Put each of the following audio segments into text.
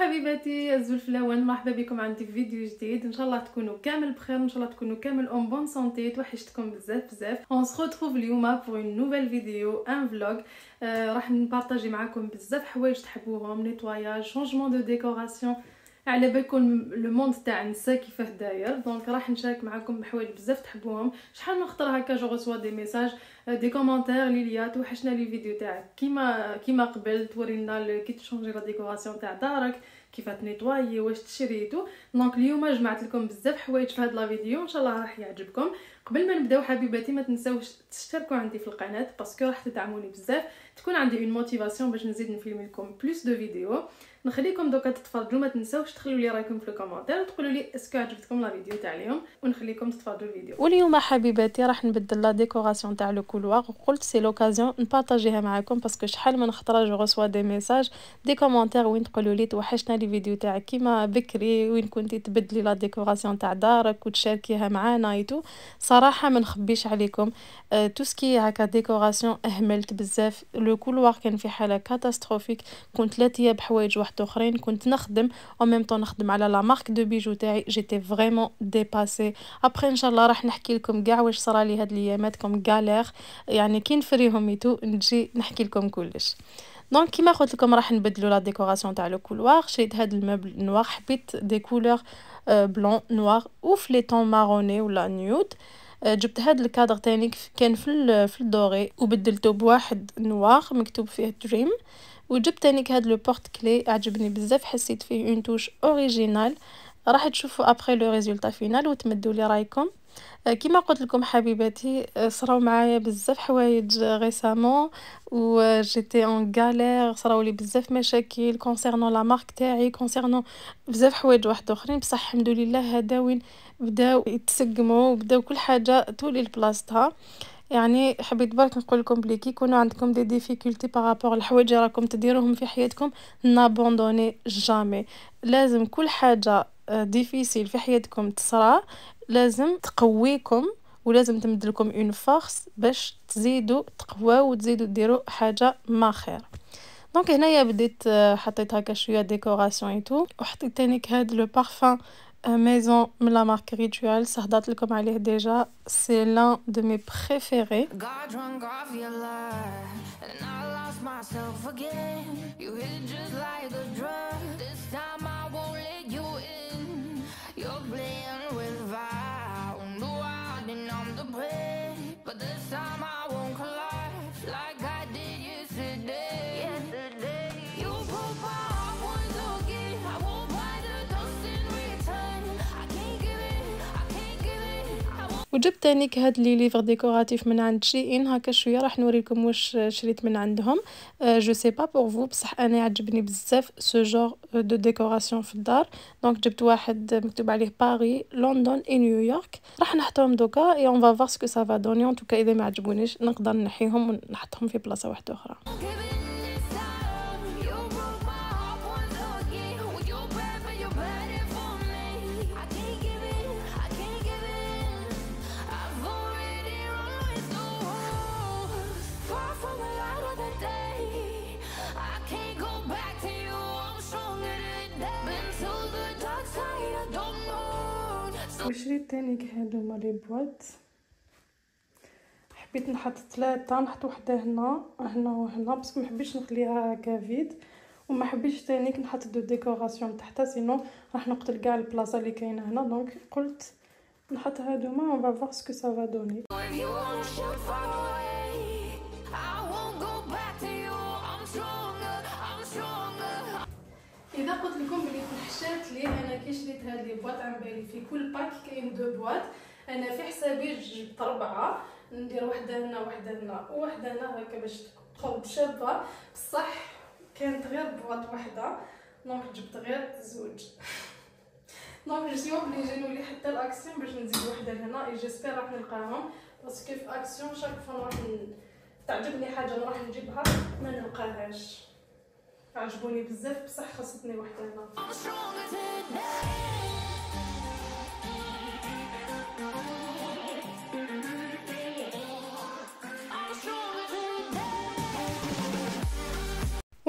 حبيباتي الزلفلاوان، مرحبا بكم عندي في فيديو جديد. ان شاء الله تكونوا كامل بخير، ان شاء الله تكونوا كامل اون بون سونتي. توحشتكم بزاف. اون سو ريتروف اليوم بور اون نوفيل فيديو ان فلوغ. راح نبارطاجي معكم بزاف حوايج تحبوهم، نيتواياج، شونجمون دو ديكوراسيون، على بالكم لو موند تاع النساء كيفاه داير. دونك راح نشارك معكم بحوايج بزاف تحبوهم. شحال من خطره هكا جو ريسوا دي ميساج دي كومونتير ليليا توحشنا لي فيديو تاعك كيما قبل، تورينا كي تشونجي لا ديكوراسيون تاع دارك، كيف تنيطوايي، واش تشريتو. دونك اليوم جمعت لكم بزاف حوايج في هذا لا فيديو، ان شاء الله راح يعجبكم. قبل ما نبداو حبيباتي ما تنساوش تشتركوا عندي في القناه باسكو راح تدعموني بزاف، تكون عندي اون موتيفاسيون باش نزيد نفيلم لكم بلوس دو فيديو. نخليكم دوكا تتفرجوا، ما تنساوش تخلوا لي رايكم في الكومونتير وتقولوا لي اسكو عجبتكم لا فيديو تاع اليوم، ونخليكم تتفرجوا الفيديو. واليوم حبيباتي راح نبدل لا ديكوراسيون تاع لو كولوار، وقلت سي لوكازيون نبارطاجيها معكم باسكو شحال من خطره جو ريسوا دي ميساج دي كومونتير وين تقولوا لي توحشنا لي فيديو تاعك كيما بكري، وين كنتي تبدلي لا ديكوراسيون تاع دارك وتشاركيها معانا ايتو. صراحه ما نخبيش عليكم، تو سكي هكا ديكوراسيون اهملت بزاف. لو كولوار كان في حاله كاتاستروفيك، كنت لا تياب حوايج واحد اخرين، كنت نخدم او ميم طون نخدم على لا مارك دو بيجو تاعي، جيتي فريمون ديباسي. ابري ان شاء الله راح نحكي لكم كاع واش صرالي هاد الايامات كوم غالير، يعني كي نفريهم ايتو نجي نحكي لكم كلش. دونك كيما قلت لكم راح نبدلوا لا ديكوراسيون تاع لو كولوار. شريت هاد المبل نوار، حبيت دي كولور بلون نوار وفليتون ماروني ولا نيود. جبت هاد الكادر تاني كان في الدوري وبدلته بواحد نوار مكتوب فيه دريم. وجبت تانيك هاد لو بورت كلي، عجبني بزاف، حسيت فيه اون توش اوريجينال. راح تشوفوا ابري لو ريزولتا فينال وتمدوا لي رايكم. كيما قلت لكم حبيباتي صراو معايا بزاف حوايج ريسامون و جيتي اون غالير، صراو لي بزاف مشاكل كونسيرنون لا مارك تاعي، كونسيرنون بزاف حوايج واحد اخرين، بصح الحمد لله هذا وين بداو يتسقموا وبداو كل حاجه تولي لبلاصتها. يعني حبيت برك نقول لكم بلي كي يكونوا عندكم دي ديفيكولتي بارابور الحوايج راكم تديروهم في حياتكم، نابوندوني جامي. لازم كل حاجه ديفيسيل في حياتكم تصرى لازم تقويكم، ولازم تمدلكم اون فورس باش تزيدوا تقواو وتزيدوا ديروا حاجه ما خير. دونك هنايا بديت حطيت هكا شويه ديكوراسيون ايتو، وحطيت تانيك هاد لو بارفان ميزون من لا مارك ريتوال، صهدات لكم عليه ديجا، سي لان دو مي بريفيري. وجبت تانيك هاد لي ليفر ديكوراتيف من عند شي ان، هكا شويه راح نوريكم واش شريت من عندهم. جو سي با بور فو، بصح انا عجبني بزاف سو جور دو ديكوراسيون في الدار. دونك جبت واحد مكتوب عليه باري، لندن اي نيويورك. راح نحطهم دوكا اي اون فا فوار سكو سا فا دوني. ان توكا اذا ما عجبونيش نقدر نحيهم ونحطهم في بلاصه واحده اخرى. وشريت تاني هادو هما لي بواط، حبيت نحط 3، نحط وحده هنا وهنا باسكو ما حبيتش نخليها هكا فيد، وما حبيتش تانيك نحط دو ديكوراسيون تحتها سينو راح نقتل كاع البلاصه اللي كاينه هنا. دونك قلت نحط هادوما اون فا فوار سكو سا فا دوني. اذا قلت لكم بلي تنحشات لي انا كي شريت هاد لي بواط، عم بالي في كل باك كاين 2 بواط، انا في حسابي جبت 4، ندير وحده هنا وواحده هنا هكا باش تقعد شابه، بصح كانت غير بواط وحده، دونك جبت غير 2. دونك جو سي اوبليجي نولي حتى الاكسيون باش نزيد وحده لهنا، اي جيسبر راح نلقاهم باسكو في اكسيون شاك فوا نروح تعجبني حاجه نروح نجيبها ما نلقاهاش. عجبوني بزاف بصح خصتني وحده هنا.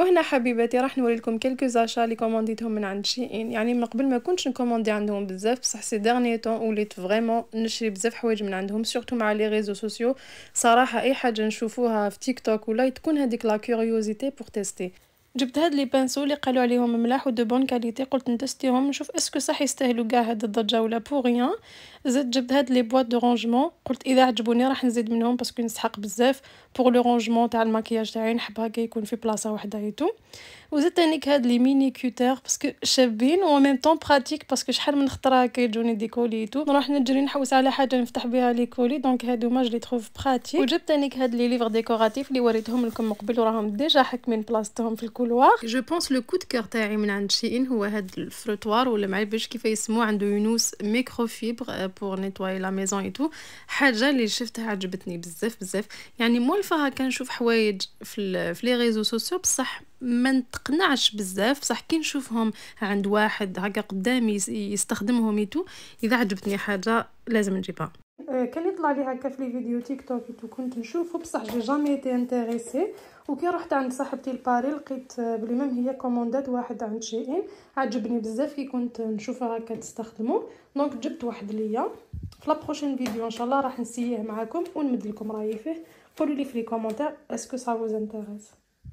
وهنا حبيباتي راح نوري لكم كلكو زاشا اللي كومونديتهم من عند شيئين. يعني من قبل ما كنتش نكوموندي عندهم بزاف، بصح سي ديرني طون وليت فريمون نشري بزاف حوايج من عندهم، سورتو مع لي ريزو سوسيو. صراحه اي حاجه نشوفوها في تيك توك ولا تكون هذيك لا كيوريوزيتي بور تيستي. جبت هاد لي بانسو اللي قالوا عليهم ملاح ودو بون كاليتي، قلت نتستيهم نشوف اسكو صح يستاهلوا كاع هاد الضجه ولا بور ريان. زدت جبت هاد لي بواط دو رونجمون، قلت اذا عجبوني راح نزيد منهم باسكو نسحق بزاف بور لو رونجمون تاع الماكياج تاعي، نحب هكا يكون في بلاصه وحده ايتو. وزدت تانيك هاد لي ميني كوتر باسكو شابين و ميم طون براتيك، باسكو شحال من خطره هكا يجوني دي كوليتو نروح نجري نحوس على حاجه نفتح بها لي كولي، دونك هادو ما جلي تروف براتيك. وجبت تانيك هاد لي ليفر ديكوراتيف اللي وريتهم لكم من قبل وراهم ديجا حاكمين بلاصتهم في الكولوار. جو بونس لو كود كور تاعي من عند شيئين هو هاد الفروتوار ولا معرفش كيف يسموه، عنده يونس ميكرو فيبر بور نيتواي لا ميزون اي تو. حاجه اللي شفتها عجبتني بزاف بزاف، يعني موالفه هكا نشوف حوايج في لي ريزو سوسيو بصح ما نتقنعش بزاف، بصح كي نشوفهم عند واحد هكا قدامي يستخدمهم يتو، اذا عجبتني حاجه لازم نجيبها. كان يطلع لي هكا في لي فيديو تيك توك يتو كنت نشوفه بصح جي جامي ايتي انتريسي. وكي رحت عند صاحبتي الباري لقيت بلي ميم هي كوموندات واحد عند شيئين عجبني بزاف كي كنت نشوفها هكا تستخدمه، دونك جبت واحد ليا. في لا بروشين فيديو ان شاء الله راح نسيه معكم ونمد لكم رايي فيه. قولوا لي في لي كومونتير اسكو سا فوز انتريس.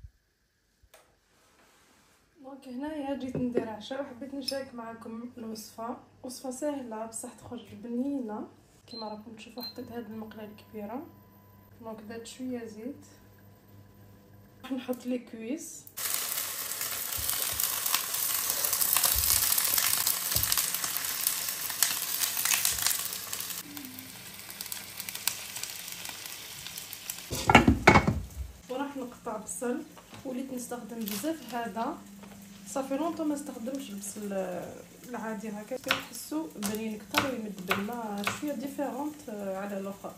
دونك هنايا جيت ندير عشاء وحبيت نشارك معكم الوصفه. وصفه سهله بصح تخرج بنينه كيما راكم تشوفوا. حطيت هاد المقله الكبيره، دونك درت شويه زيت، راح نحط لي كويس. وراح نقطع بصل، وليت نستخدم بزاف هذا صافي لونطو ما استخدمش البصل العادي هكا، كنحسو بنين كتر ويمد بنه شويه ديفيرونت على الاخر.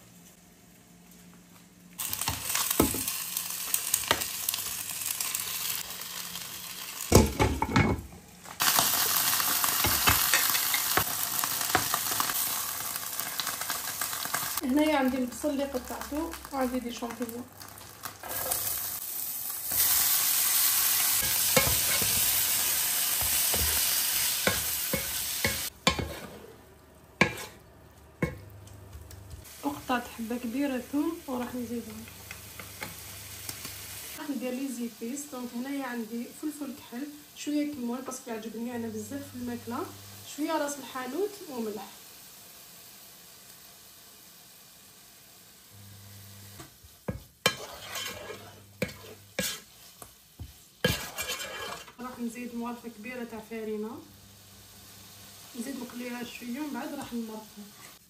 هنايا عندي البصل اللي قطعته وعندي دي شامبينيون. وقطعت حبه كبيره ثوم وراح نزيدهم. راح ندير لي زيبيس. دونك هنايا عندي فلفل كحل، شويه كمون باسكو يعجبني انا بزاف في الماكله، شويه راس الحانوت وملح. راح نزيد موالفه كبيره تاع فرينه، نزيد نقليها شويه ومن بعد راح نمرقها.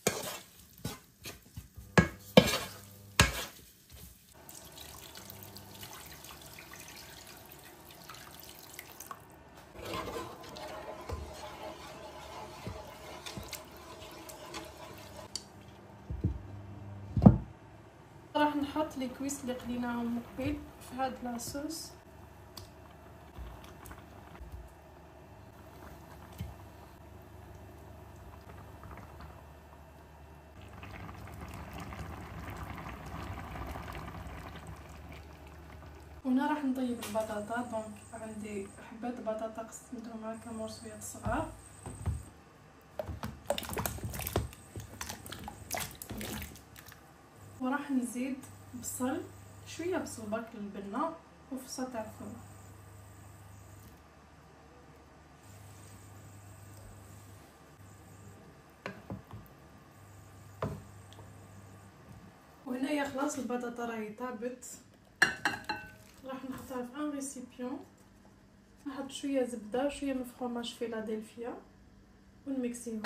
راح نحط لي كويس اللي قليناهم من قبل في هاد لاصوص. وهنا راح نطيب البطاطا. دونك عندي حبات بطاطا قسمتهم هكا مرصويات صغار، وراح نزيد بصل، شويه بصل برك للبنه وفصه تاع الثوم. وهنايا خلاص البطاطا راهي طابت، راح نحطها في ان ريسيبيون، نحط شويه زبده وشويه من فرماج فيلادلفيا ونميكسيهم.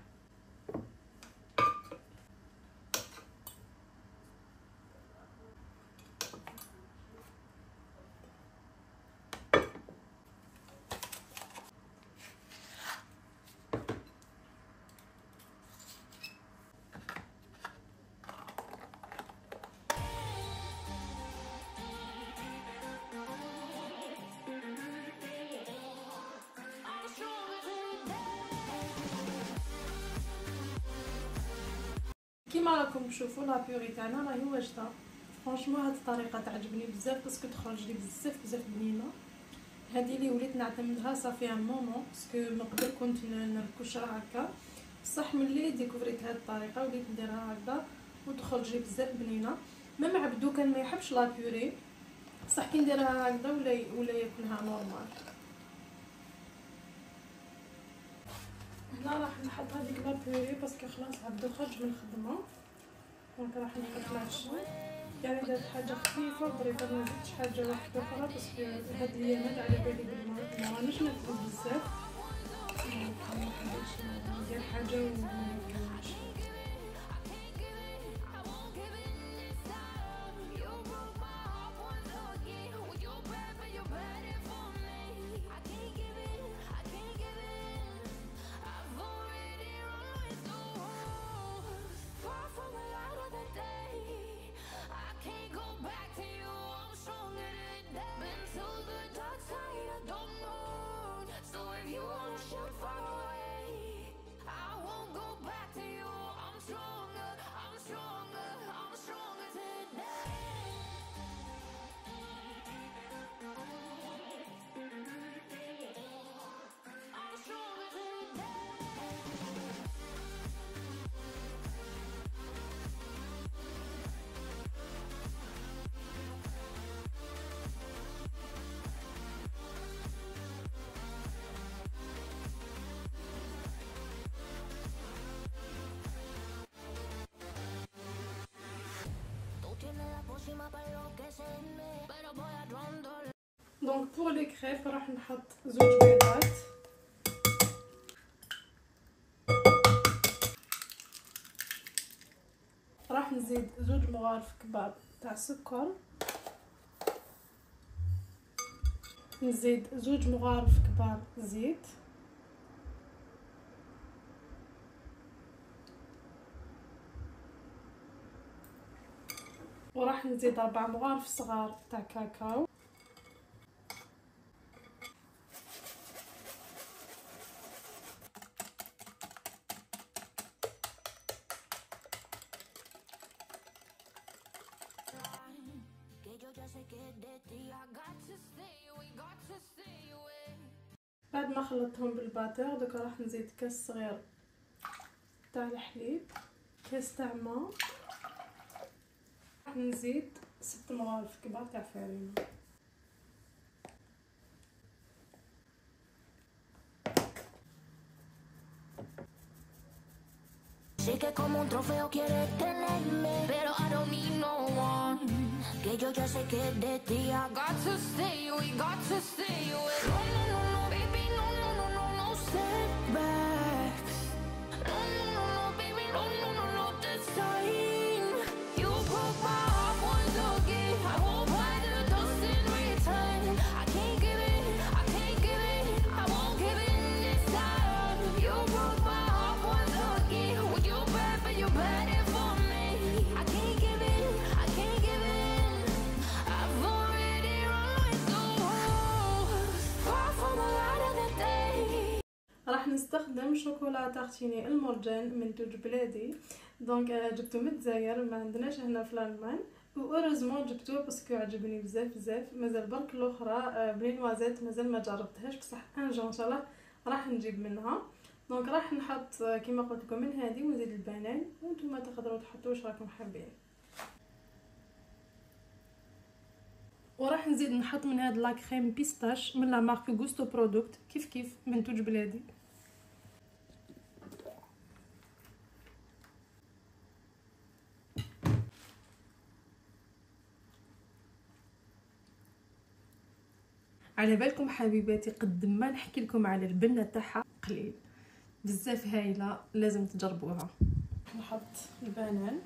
كيما راكم تشوفوا لا بيوري تاعنا راهي واجده. فرانشمون هاد الطريقه تعجبني بزاف باسكو تخرج لي بزاف بنينه. هذه اللي وليت نعتمدها صافي ان مومون باسكو من قبل كنت نركو الشعر هكا، بصح ملي ديكوفريت هذه الطريقه وليت نديرها هكذا وتخرج بزاف بنينه. ميم عبدو كان ما يحبش لا بوري، بصح كي نديرها هكذا ولا ياكلها نورمال. هنا راح نحط هذيك لا بوري باسكو خلاص عبدو خرج من الخدمه، دونك راح نحط العشاء. يعني درت حاجه خفيفه ظريفه، ما زدتش حاجه واحده اخرى باسكو هاد الايامات على بالي ما راناش ناكل بزاف، ما حبيتش ندير حاجه وما ناكلهاش. دونك بور لي كريب راح نحط زوج بيضات، راح نزيد زوج مغارف كبار تاع سكر، نزيد زوج مغارف كبار زيت، وراح نزيد 4 مغارف صغار تاع كاكاو، بعد ما خلطتهم بالباتر دوكا راح نزيد كاس صغير تاع الحليب، كاس تاع ماء، راح نزيد 6 مغارف كبار تاع فرينه. Sé que como un trofeo quieres tenerme, pero I don't need no one. Que yo ya sé que de ti I got to stay, we got to stay away. No, no, no, no, baby, no, no, no, no, no setbacks. No, no, no, no, baby, no, no, no, no, this time. You broke my heart once again. I won't buy the dust in return. I can't give it, I can't give it, I won't give in this time. You broke my heart once again. Would you bad, but you bad it for me. I can't give in, I can't give in. I've already run with the wolves. Far from the light of the day. راح نستخدم شوكولا تارتيني المورجان من توج بلادي، دونك جبته من الجزائر، ما عندناش هنا في الالمان، واوريزمون جبته باسكو عجبني بزاف بزاف. مازال برك الاخرى بلي نوازيت مازال ما جربتهاش، بصح ان جون ان شاء الله راح نجيب منها. دونك راح نحط كيما قلت لكم من هذه ونزيد البنان، وانتم تقدروا تحطوا واش راكم حابين. وراح نزيد نحط من هاد لا كريم بيستاش من لا مارك غوستو برودكت كيف من توج بلادي. على بالكم حبيباتي قد ما نحكي لكم على البنه تاعها قليل، بزاف هايله، لازم تجربوها. نحط البنان.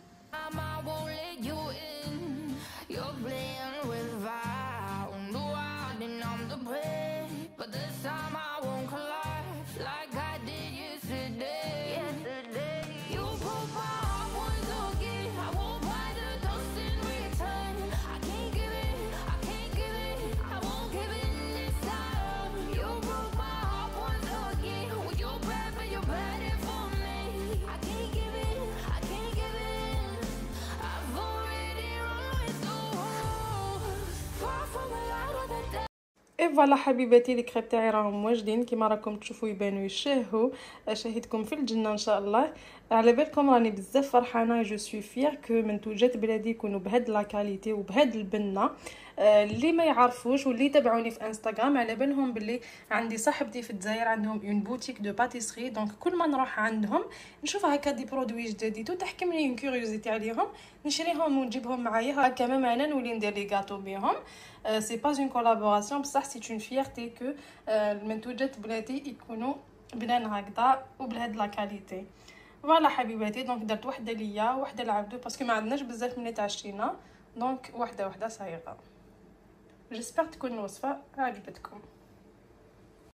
اي فوالا حبيباتي، لي كريب تاعي راهم واجدين كيما راكم تشوفوا، يبانوا يشهوا. شهيتكم في الجنه ان شاء الله. على بالكم راني بزاف فرحانه، جو سوي فير كو منتوجات بلادي يكونوا بهاد لا كاليتي وبهاد البنه. اللي ما يعرفوش واللي يتابعوني في انستغرام على بالهم باللي عندي صاحبتي في الجزائر عندهم اون بوتيك دو باتيسري، دونك كل ما نروح عندهم نشوف هكا دي برودوي جديد وتحكمني اون كيوريوزيتي عليهم، نشريهم ونجيبهم معايا هكا، مام انا نولي ندير لي غاتو بيهم. سي با اون كولابوراسيون بصح سي اون فيرتي كو المنتوجات بلادي يكونوا بنان هكذا وبهاد لا كاليتي. فوالا حبيباتي، دونك درت وحده ليا وحده لعبدو باسكو ما عندناش بزاف ملي تعشينا، دونك وحده صايغه. جيسبر تكون الوصفه عجبتكم.